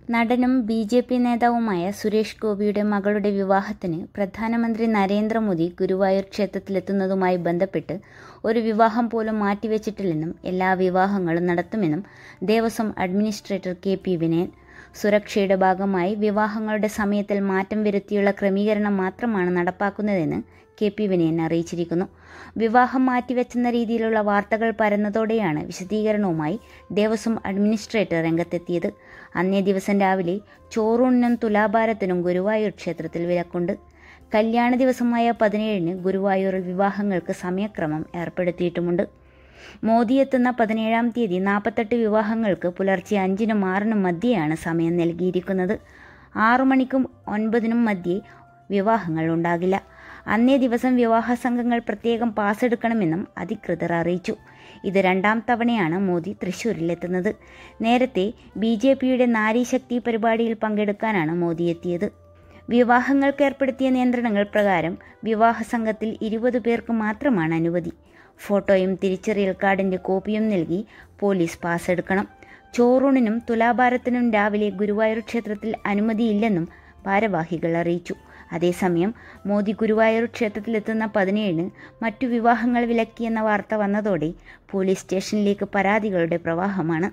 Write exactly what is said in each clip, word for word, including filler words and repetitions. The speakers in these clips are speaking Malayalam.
നടനും ബി ജെ പി നേതാവുമായ സുരേഷ് ഗോപിയുടെ മകളുടെ വിവാഹത്തിന് പ്രധാനമന്ത്രി നരേന്ദ്രമോദി ഗുരുവായൂർ ക്ഷേത്രത്തിലെത്തുന്നതുമായി ബന്ധപ്പെട്ട് ഒരു വിവാഹം പോലും മാറ്റിവെച്ചിട്ടില്ലെന്നും എല്ലാ വിവാഹങ്ങളും നടത്തുമെന്നും Devaswom administrator K P Vinayan. സുരക്ഷയുടെ ഭാഗമായി വിവാഹങ്ങളുടെ സമയത്തിൽ മാറ്റം വരുത്തിയുള്ള ക്രമീകരണം മാത്രമാണ് നടപ്പാക്കുന്നതെന്ന് കെ പി വിനയൻ അറിയിച്ചിരിക്കുന്നു. വിവാഹം മാറ്റിവെച്ചെന്ന രീതിയിലുള്ള വാർത്തകൾ പരന്നതോടെയാണ് വിശദീകരണവുമായി ദേവസ്വം അഡ്മിനിസ്ട്രേറ്റർ രംഗത്തെത്തിയത്. അന്നേ ദിവസം രാവിലെ ചോറൂണിനും തുലാഭാരത്തിനും ഗുരുവായൂർ ക്ഷേത്രത്തിൽ വിലക്കുണ്ട്. കല്യാണ ദിവസമായ പതിനേഴിന് ഗുരുവായൂരിൽ വിവാഹങ്ങൾക്ക് സമയക്രമം ഏർപ്പെടുത്തിയിട്ടുമുണ്ട്. മോദി എത്തുന്ന പതിനേഴാം തീയതി നാൽപ്പത്തെട്ട് വിവാഹങ്ങൾക്ക് പുലർച്ചെ അഞ്ചിനും ആറിനും മധ്യേയാണ് സമയം നൽകിയിരിക്കുന്നത്. ആറു മണിക്കും ഒൻപതിനും മധ്യേ വിവാഹങ്ങൾ ഉണ്ടാകില്ല. അന്നേ ദിവസം വിവാഹ സംഘങ്ങൾ പ്രത്യേകം പാസ് എടുക്കണമെന്നും അധികൃതർ അറിയിച്ചു. ഇത് രണ്ടാം തവണയാണ് മോദി തൃശ്ശൂരിലെത്തുന്നത്. നേരത്തെ ബി ജെ പിയുടെ നാരീശക്തി പരിപാടിയിൽ പങ്കെടുക്കാനാണ് മോദി എത്തിയത്. വിവാഹങ്ങൾക്ക് ഏർപ്പെടുത്തിയ നിയന്ത്രണങ്ങൾ പ്രകാരം വിവാഹ സംഘത്തിൽ ഇരുപത് പേർക്ക് മാത്രമാണ് അനുമതി. ഫോട്ടോയും തിരിച്ചറിയൽ കാർഡിന്റെ കോപ്പിയും നൽകി പോലീസ് പാസ് എടുക്കണം. ചോറൂണിനും തുലാഭാരത്തിനും രാവിലെ ഗുരുവായൂർ ക്ഷേത്രത്തിൽ അനുമതിയില്ലെന്നും ഭാരവാഹികൾ അറിയിച്ചു. അതേസമയം മോദി ഗുരുവായൂർ ക്ഷേത്രത്തിലെത്തുന്ന പതിനേഴിന് മറ്റു വിവാഹങ്ങൾ വിലക്കിയെന്ന വാർത്ത വന്നതോടെ പോലീസ് സ്റ്റേഷനിലേക്ക് പരാതികളുടെ പ്രവാഹമാണ്.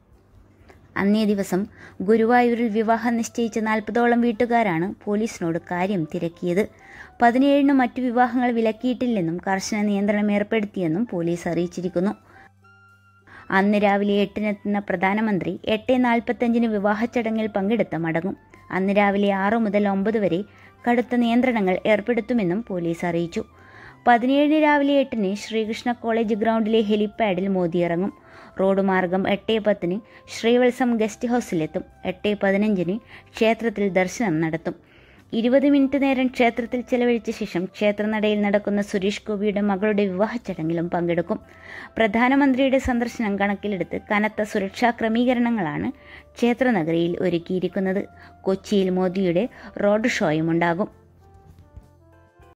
അന്നേ ദിവസം ഗുരുവായൂരിൽ വിവാഹം നിശ്ചയിച്ച നാൽപ്പതോളം വീട്ടുകാരാണ് പോലീസിനോട് കാര്യം തിരക്കിയത്. പതിനേഴിന് മറ്റു വിവാഹങ്ങൾ വിലക്കിയിട്ടില്ലെന്നും കർശന നിയന്ത്രണം ഏർപ്പെടുത്തിയെന്നും പോലീസ് അറിയിച്ചിരിക്കുന്നു. അന്ന് രാവിലെ എട്ടിനെത്തുന്ന പ്രധാനമന്ത്രി എട്ട് നാൽപ്പത്തഞ്ചിന് വിവാഹ ചടങ്ങിൽ പങ്കെടുത്ത് മടങ്ങും. അന്ന് രാവിലെ ആറു മുതൽ ഒമ്പത് വരെ കടുത്ത നിയന്ത്രണങ്ങൾ ഏർപ്പെടുത്തുമെന്നും പോലീസ് അറിയിച്ചു. പതിനേഴിന് രാവിലെ എട്ടിന് ശ്രീകൃഷ്ണ കോളേജ് ഗ്രൗണ്ടിലെ ഹെലിപ്പാഡിൽ മോദി ഇറങ്ങും. റോഡ് മാർഗം എട്ട് പത്തിന് ശ്രീവത്സം ഗസ്റ്റ് ഹൗസിലെത്തും. എട്ട് പതിനഞ്ചിന് ക്ഷേത്രത്തിൽ ദർശനം നടത്തും. ഇരുപത് മിനിറ്റ് നേരം ക്ഷേത്രത്തിൽ ചെലവഴിച്ച ശേഷം ക്ഷേത്രനടയിൽ നടക്കുന്ന സുരേഷ് ഗോപിയുടെ മകളുടെ വിവാഹ ചടങ്ങിലും പങ്കെടുക്കും. പ്രധാനമന്ത്രിയുടെ സന്ദർശനം കണക്കിലെടുത്ത് കനത്ത സുരക്ഷാ ക്രമീകരണങ്ങളാണ് ക്ഷേത്രനഗരിയിൽ ഒരുക്കിയിരിക്കുന്നത്. കൊച്ചിയിൽ മോദിയുടെ റോഡ് ഷോയും ഉണ്ടാകും.